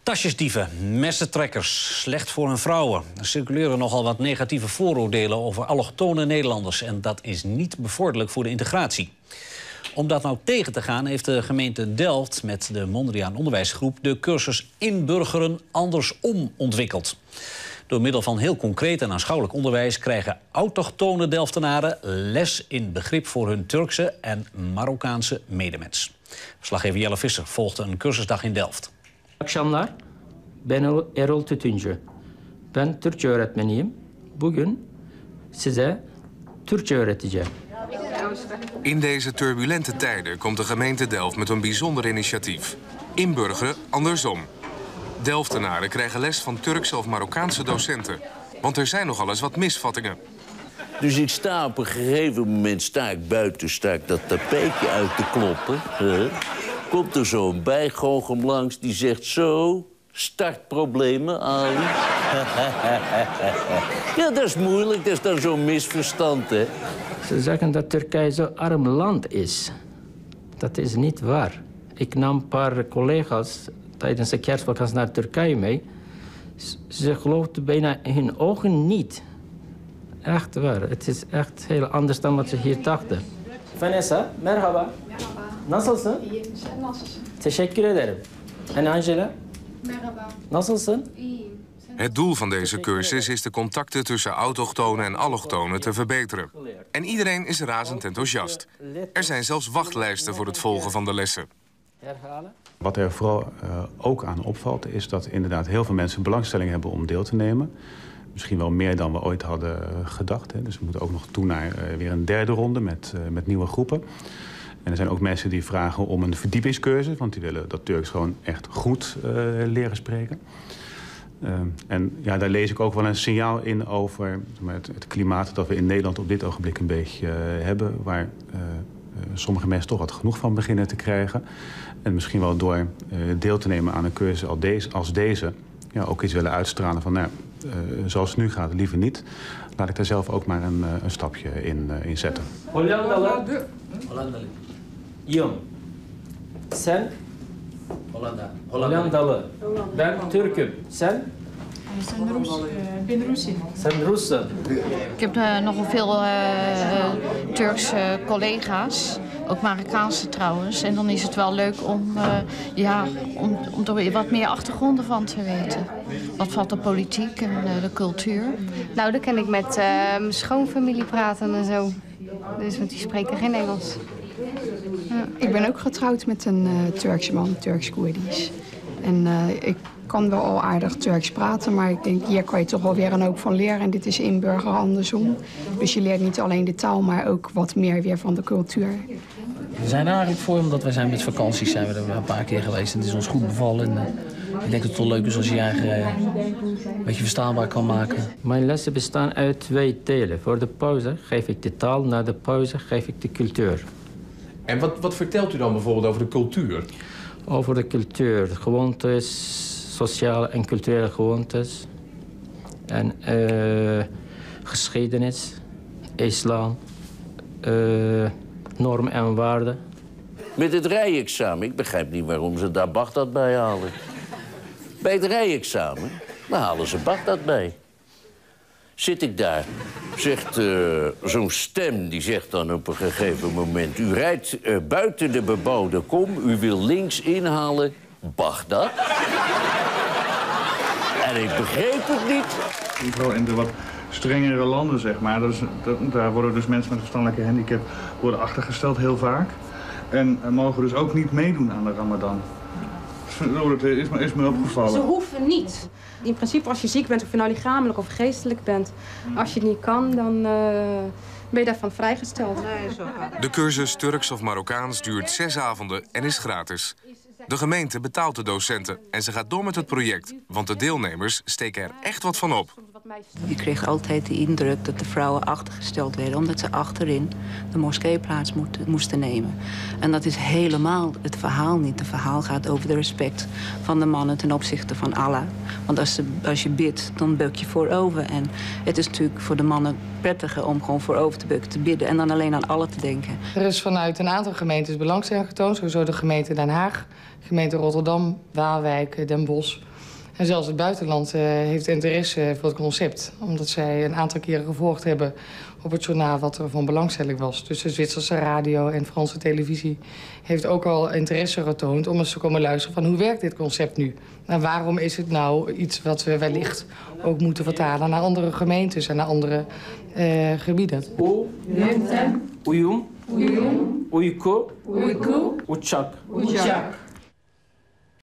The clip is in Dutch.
Tasjesdieven, messentrekkers, slecht voor hun vrouwen. Er circuleren nogal wat negatieve vooroordelen over allochtone Nederlanders. En dat is niet bevorderlijk voor de integratie. Om dat nou tegen te gaan heeft de gemeente Delft met de Mondriaan Onderwijsgroep de cursus Inburgeren andersom ontwikkeld. Door middel van heel concreet en aanschouwelijk onderwijs krijgen autochtone Delftenaren les in begrip voor hun Turkse en Marokkaanse medemens. Verslaggever Jelle Visser volgde een cursusdag in Delft. Akşamlar, ben Erol Tütüncü. Ben Türkçe öğretmeniyim. Bugün size Türkçe öğreteceğim. In deze turbulente tijden komt de gemeente Delft met een bijzonder initiatief. Inburgeren andersom. Delftenaren krijgen les van Turkse of Marokkaanse docenten. Want er zijn nogal eens wat misvattingen. Dus ik sta op een gegeven moment buiten dat tapijtje uit te kloppen. Komt er zo'n bijgoochem langs die zegt zo... Startproblemen, Ali. Ja, dat is moeilijk. Dat is dan zo'n misverstand, hè. Ze zeggen dat Turkije zo'n arm land is. Dat is niet waar. Ik nam een paar collega's tijdens de kerstvakantie naar Turkije mee. Ze geloofden bijna in hun ogen niet. Echt waar. Het is echt heel anders dan wat ze hier dachten. Vanessa, merhaba. Merhaba. Nasılsın? İyiyim. Sen nasılsın? Teşekkür ederim. En Angela? Merhaba. Nasılsın? İyiyim. Het doel van deze cursus is de contacten tussen autochtonen en allochtonen te verbeteren. En iedereen is razend enthousiast. Er zijn zelfs wachtlijsten voor het volgen van de lessen. Wat er vooral ook aan opvalt is dat inderdaad heel veel mensen belangstelling hebben om deel te nemen. Misschien wel meer dan we ooit hadden gedacht. Hè. Dus we moeten ook nog toe naar weer een derde ronde met nieuwe groepen. En er zijn ook mensen die vragen om een verdiepingscursus, want die willen dat Turks gewoon echt goed leren spreken. En ja, daar lees ik ook wel een signaal in over het klimaat dat we in Nederland op dit ogenblik een beetje hebben, waar sommige mensen toch wat genoeg van beginnen te krijgen. En misschien wel door deel te nemen aan een cursus als deze, ja, ook iets willen uitstralen van, nou, zoals het nu gaat, liever niet. Laat ik daar zelf ook maar een stapje in zetten. Hollandalı. Jong. Sen? Hollandalı. Ben Türk'üm. Sen? Ben Russin. Sen Russen. Ik heb nogal veel Turkse collega's, ook Marokkaanse trouwens. En dan is het wel leuk om er weer wat meer achtergronden van te weten. Wat valt de politiek en de cultuur? Nou, dan kan ik met mijn schoonfamilie praten en zo. Dus, want die spreken geen Engels. Ja. Ik ben ook getrouwd met een Turkse man, Turks-Koerdisch. En ik kan wel al aardig Turks praten, maar ik denk, hier kan je toch wel weer een hoop van leren. En dit is inburgeren andersom. Dus je leert niet alleen de taal, maar ook wat meer weer van de cultuur. We zijn er eigenlijk voor, omdat wij zijn met vakanties zijn we er een paar keer geweest. En het is ons goed bevallen. En, ik denk dat het wel leuk is als je je eigen een beetje verstaanbaar kan maken. Mijn lessen bestaan uit 2 delen. Voor de pauze geef ik de taal, na de pauze geef ik de cultuur. En wat vertelt u dan bijvoorbeeld over de cultuur? Over de cultuur, gewoontes, sociale en culturele gewoontes. En geschiedenis, islam, normen en waarden. Met het rijexamen, ik begrijp niet waarom ze daar Bagdad bij halen. Bij het rijexamen, daar halen ze Bagdad bij. Zit ik daar, zegt zo'n stem, die zegt dan op een gegeven moment... U rijdt buiten de bebouwde kom, u wil links inhalen, Bagdad. En ik begreep het niet. Vooral in de wat strengere landen, zeg maar. Daar worden dus mensen met een verstandelijke handicap worden achtergesteld heel vaak. En mogen dus ook niet meedoen aan de Ramadan. Dat is me opgevallen. Ze hoeven niet. In principe, als je ziek bent, of je nou lichamelijk of geestelijk bent... als je het niet kan, dan ben je daarvan vrijgesteld. De cursus Turks of Marokkaans duurt 6 avonden en is gratis. De gemeente betaalt de docenten en ze gaat door met het project. Want de deelnemers steken er echt wat van op. Je kreeg altijd de indruk dat de vrouwen achtergesteld werden... omdat ze achterin de moskeeplaats moesten nemen. En dat is helemaal het verhaal niet. Het verhaal gaat over de respect van de mannen ten opzichte van Allah. Want als je bidt, dan buk je voorover. En het is natuurlijk voor de mannen prettiger om gewoon voorover te bukken, te bidden... en dan alleen aan Allah te denken. Er is vanuit een aantal gemeentes belangstelling getoond. Sowieso de gemeente Den Haag, gemeente Rotterdam, Waalwijk, Den Bosch... En zelfs het buitenland heeft interesse voor het concept. Omdat zij een aantal keren gevolgd hebben op het journaal wat er van belangstelling was. Dus de Zwitserse radio en Franse televisie heeft ook al interesse getoond om eens te komen luisteren van hoe werkt dit concept nu? En waarom is het nou iets wat we wellicht ook moeten vertalen naar andere gemeentes en naar andere gebieden? Uyum, Uyko, Uçak.